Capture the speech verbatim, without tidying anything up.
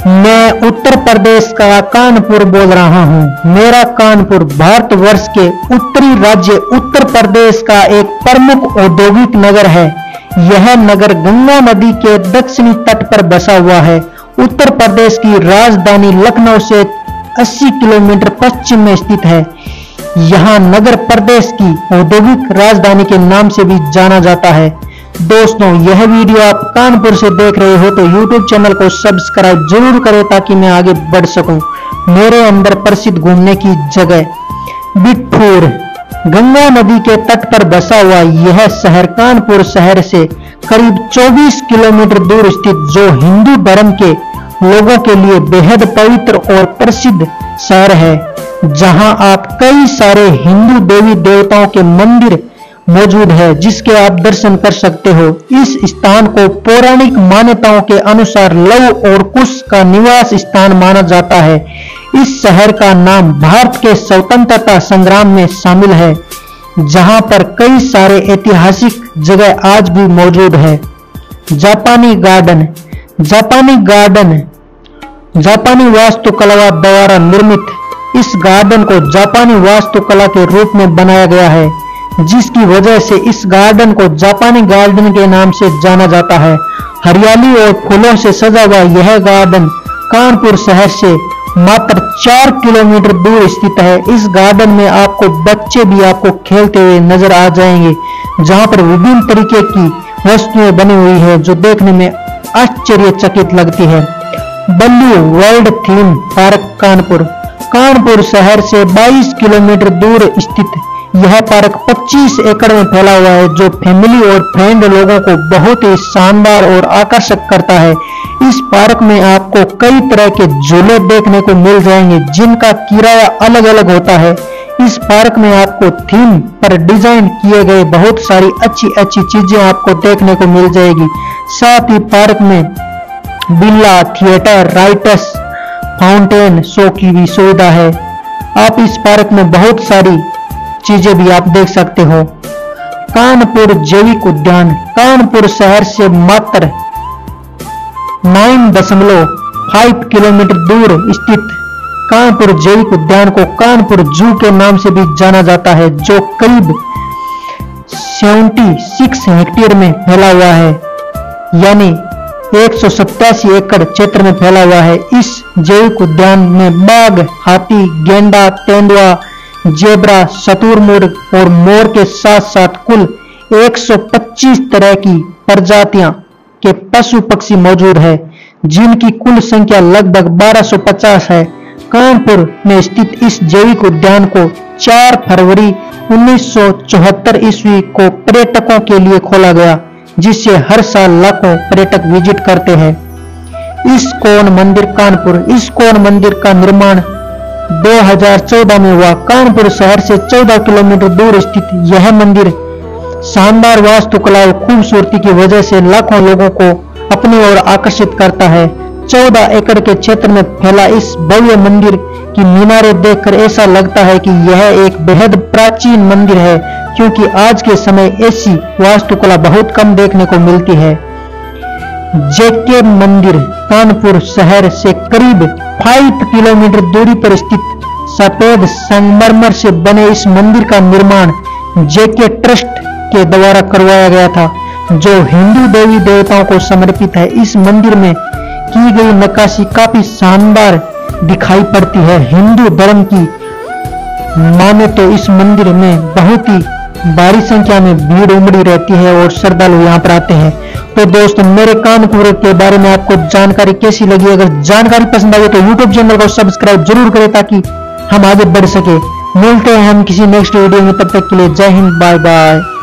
मैं उत्तर प्रदेश का कानपुर बोल रहा हूँ। मेरा कानपुर भारतवर्ष के उत्तरी राज्य उत्तर प्रदेश का एक प्रमुख औद्योगिक नगर है। यह नगर गंगा नदी के दक्षिणी तट पर बसा हुआ है। उत्तर प्रदेश की राजधानी लखनऊ से अस्सी किलोमीटर पश्चिम में स्थित है। यहाँ नगर प्रदेश की औद्योगिक राजधानी के नाम से भी जाना जाता है। दोस्तों, यह वीडियो आप कानपुर से देख रहे हो तो यूट्यूब चैनल को सब्सक्राइब जरूर करें ताकि मैं आगे बढ़ सकूं। मेरे अंदर प्रसिद्ध घूमने की जगह बिठूर, गंगा नदी के तट पर बसा हुआ यह शहर कानपुर शहर से करीब चौबीस किलोमीटर दूर स्थित जो हिंदू धर्म के लोगों के लिए बेहद पवित्र और प्रसिद्ध शहर है, जहां आप कई सारे हिंदू देवी देवताओं के मंदिर मौजूद है जिसके आप दर्शन कर सकते हो। इस स्थान को पौराणिक मान्यताओं के अनुसार लव और कुश का निवास स्थान माना जाता है। इस शहर का नाम भारत के स्वतंत्रता संग्राम में शामिल है, जहां पर कई सारे ऐतिहासिक जगह आज भी मौजूद है। जापानी गार्डन जापानी गार्डन जापानी वास्तुकला द्वारा निर्मित इस गार्डन को जापानी वास्तुकला के रूप में बनाया गया है, जिसकी वजह से इस गार्डन को जापानी गार्डन के नाम से जाना जाता है। हरियाली और फूलों से सजा हुआ यह गार्डन कानपुर शहर से मात्र चार किलोमीटर दूर स्थित है। इस गार्डन में आपको बच्चे भी आपको खेलते हुए नजर आ जाएंगे, जहां पर विभिन्न तरीके की वस्तुएं बनी हुई है जो देखने में आश्चर्यचकित लगती है। Blue world theme park Kanpur Kanpur शहर से बाईस किलोमीटर दूर स्थित यह पार्क पच्चीस एकड़ में फैला हुआ है, जो फैमिली और फ्रेंड लोगों को बहुत ही शानदार और आकर्षक करता है। इस पार्क में आपको कई तरह के झूले देखने को मिल जाएंगे, जिनका किराया अलग अलग होता है। इस पार्क में आपको थीम पर डिजाइन किए गए बहुत सारी अच्छी अच्छी चीजें आपको देखने को मिल जाएगी। साथ ही पार्क में बिल्ला थिएटर, राइटर्स फाउंटेन शो की भी सुविधा है। आप इस पार्क में बहुत सारी चीजें भी आप देख सकते हो। कानपुर जैविक उद्यान कानपुर शहर से मात्र नौ दशमलव पाँच किलोमीटर दूर स्थित कानपुर जैविक उद्यान को कानपुर जू के नाम से भी जाना जाता है, जो करीब छिहत्तर हेक्टेयर में फैला हुआ है, यानी एक सौ सत्तासी एकड़ क्षेत्र में फैला हुआ है। इस जैविक उद्यान में बाघ, हाथी, गेंडा, तेंदुआ, जेब्रा, शतुरमुर्ग और मोर के साथ साथ कुल एक सौ पच्चीस तरह की प्रजातियां के पशु पक्षी मौजूद है, जिनकी कुल संख्या लगभग बारह सौ पचास है। कानपुर में स्थित इस जैविक उद्यान को चार फरवरी उन्नीस सौ चौहत्तर ईस्वी को पर्यटकों के लिए खोला गया, जिससे हर साल लाखों पर्यटक विजिट करते हैं। इस्कॉन मंदिर कानपुर इस्कॉन मंदिर का निर्माण दो हज़ार चौदह में हुआ। कानपुर शहर से चौदह किलोमीटर दूर स्थित यह मंदिर शानदार वास्तुकला और खूबसूरती की वजह से लाखों लोगों को अपनी ओर आकर्षित करता है। चौदह एकड़ के क्षेत्र में फैला इस भव्य मंदिर की मीनारें देखकर ऐसा लगता है कि यह एक बेहद प्राचीन मंदिर है, क्योंकि आज के समय ऐसी वास्तुकला बहुत कम देखने को मिलती है। जेके मंदिर कानपुर शहर से करीब पाँच किलोमीटर दूरी पर स्थित सफेद संगमरमर से बने इस मंदिर का निर्माण जेके ट्रस्ट के द्वारा करवाया गया था, जो हिंदू देवी देवताओं को समर्पित है। इस मंदिर में की गई नक्काशी काफी शानदार दिखाई पड़ती है। हिंदू धर्म की माने तो इस मंदिर में बहुत ही भारी संख्या में भीड़ उमड़ी रहती है और श्रद्धालु यहाँ पर आते हैं। तो दोस्तों, मेरे कानपुर के बारे में आपको जानकारी कैसी लगी? अगर जानकारी पसंद आई तो यूट्यूब चैनल को सब्सक्राइब जरूर करें ताकि हम आगे बढ़ सके। मिलते हैं हम किसी नेक्स्ट वीडियो में, तब तक के लिए जय हिंद, बाय बाय।